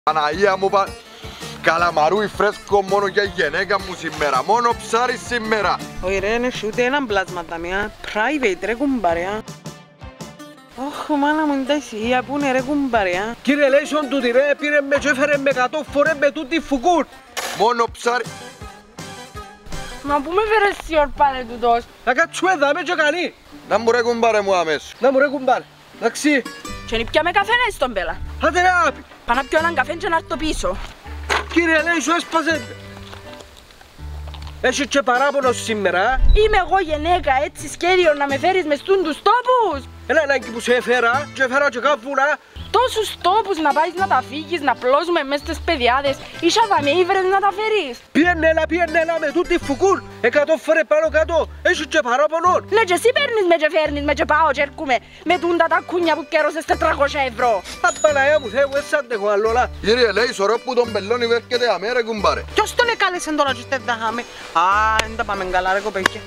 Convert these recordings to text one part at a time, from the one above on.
Παναγία μου, καλαμαρούι φρέσκο μόνο για γυναίκα μου σήμερα, μόνο ψάρι σήμερα. Όχι ρε, είναι ούτε έναν πλάσματα, μια private ρε κουμπάρια. Όχ, μάνα μου είναι τα ησυχία που είναι ρε κουμπάρια. Κύριε Λέισον τούτη ρε, πήρε με και έφερε με 100 φορές με τούτη φουκούρ. Μόνο ψάρι. Μα πού με φέρες σιορπάνε τούτος. Να κάτσουμε εδώ, με και κανεί. Να μου ρε κουμπάρε μου αμέσως. Να μου ρε κουμπάρε, εντάξει. Και είναι πια με καφέ να είσαι τον πέλα. Άντε ρε άπη. Πάω να πιω έναν καφέ και να έρθω πίσω. Κύριε Λέισον έσπασε. Έχεις και παράπονο σήμερα. Είμαι εγώ γυναίκα έτσι σχέδιο να με φέρεις μες τους τόπους. Έλα ανάγκη που σε έφερα και έφερα και καβούρα. Τόσους τόπους να πάεις να τα φύγεις, να πλώσουμε μες στις παιδιάδες. Ίσα θα με ήβρες να τα φέρεις. Πιένε έλα με τούτη φουκούρ. 100 φορές πάνω κάτω. Έχεις και παράπονο. Ναι και εσύ παίρνεις με και φέρνεις με και πάω και έρχομαι. Με τούντα τα κούνια που καιρώσες 400 ευρώ. Απαναία μου Θεέ μου, έτσι αντέχω αλλόλα. Κύριε λέει, σωρό που τον πελώνει βέρκεται αμέ ρε κουμπάρε. Ποιος τον εκάλεσε τώρα και δεν τα χάμε. Α, δεν τα πάμε καλά ρε κοπέκια.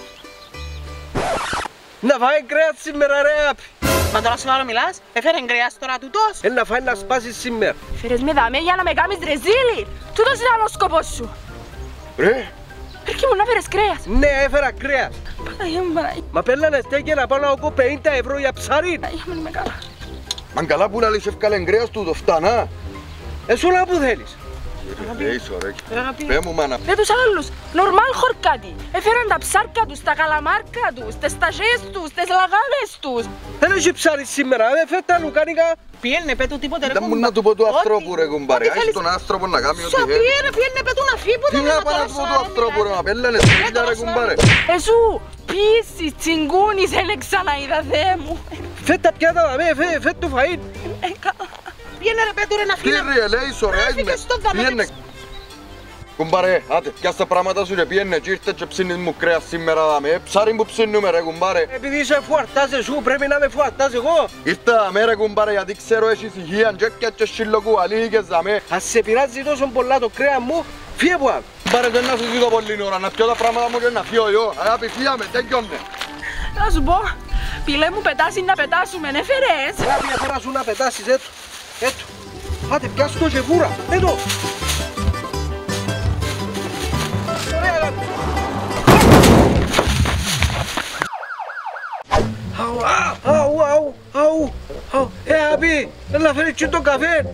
Να φάει κρέας σήμερα ρε άπη. Μα τώρα σοβαρό μιλάς, έφερε κρέας τώρα τούτος. Να φάει να σπάσει σήμερα. Φέρες με δαμέ για να με κάνεις ρεζίλη. Τούτος ήταν ο σκοπός σου. Ρε. Έρχη μου να φέρες κρέας. Ναι, έφερα κρέας. Παναγία μου, Παναγία. Μα παίρνανε στέκια να πάω να έχω 50 ευρώ για ψάρι. Παναγία μου, είμαι καλά. Μαν καλά που να λύσει ευκάλεν κρέας του το φτανά. Εσύ όλα που θέλεις. Λέει σωρέ. Πέ μου μάνα. Με τους άλλους, νορμάλ χορκάτι. Έφεραν τα ψάρκα τους, τα καλαμάρκα τους, τις σταγές τους, τις λαγάδες τους. Δεν έχει ψάρι σήμερα, φέρ' τα λουκάνικα. Πιένε πέτου τίποτε ρε Δεν μου να του πω του ανθρώπου ρε κουμπάρε. Άσε τον άνθρωπο να κάνει ό,τι θέλει. Πιένε πέτου να φύγει που Τι να πάω να του πω του ανθρώπου ρε, μα πέλανε σπίτια ρε κουμπάρε. Εσού, πίσεις, τσιγκούνις, έλε ξαναείδα Θεέ μου. Φέρ' τα πιάτα δαμέ, φέρ' το φαΐν. Πιένε ρε πέτου ρε να φύγει. Κύριε λέει σωρέ, πιένε. Κουμπάρε, άτε, πιάσ' τα πράγματα σου και πιένε και ήρθε και ψήνεις μου κρέας σήμερα δαμέ. Ψάρι που ψήνουμε ρε κουμπάρε. Επειδή είσαι φουαρτάς εσύ, πρέπει να με φουαρτάς εγώ. Ήρθα δαμέ ρε κουμπάρε γιατί ξέρω έχεις υγεία και σιλοκουαλίκες δαμέ. Αν σε πειράζει τόσο πολλά το κρέας μου, φύγε που άκου. Κουμπάρε δεν να σου δει το πολύ ώρα, να πιω τα πράγματα μου και να φύγω εγώ. Αγάπη φύγαμε, τέλειωνε. Να σου πω, πιλέ μου πετάσει να πετάσουμε, ναι φερές. Αγάπη έφερα σου να πετάσεις έτω. Έτω. Άντε πιάσου το και βούρα. Έτω. Αου, Απή, έλα φέρεις και τον καφέ.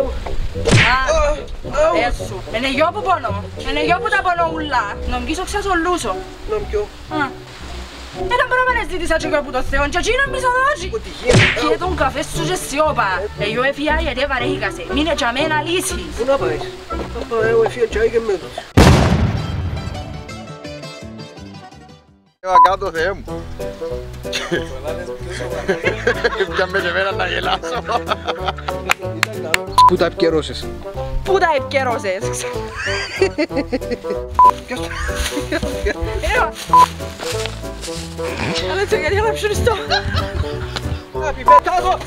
Έσου, είναι γιο που πονώ, είναι γιο που τα πονώ ουλά. Νομίζω ξασολούσω. Να πιω. Ήταν πράγμα να ζήτησα και από το Θεό και εκείνον μη σοδότσι. Και τον καφέ σου και σιώπα. Εγώ έφυγα γιατί βαρέθηκασε. Μείνε και αμένα λύσεις. Πού να πάεις. Εγώ έφυγα τσάι και μέτος. Κάτω Θεέ μου. Πιάμε και εμένα να γελάσω. Πού τα επικαιρώσεις. Πού τα επικαιρώσεις. Αλλά έτσι γιατί να ψηριστώ. Απή, πετάζω.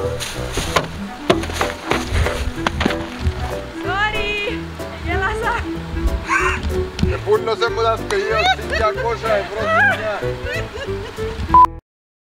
Sorry, γελάσα. Και πούλωσε μου τα σπηλιό 200 ευρώ.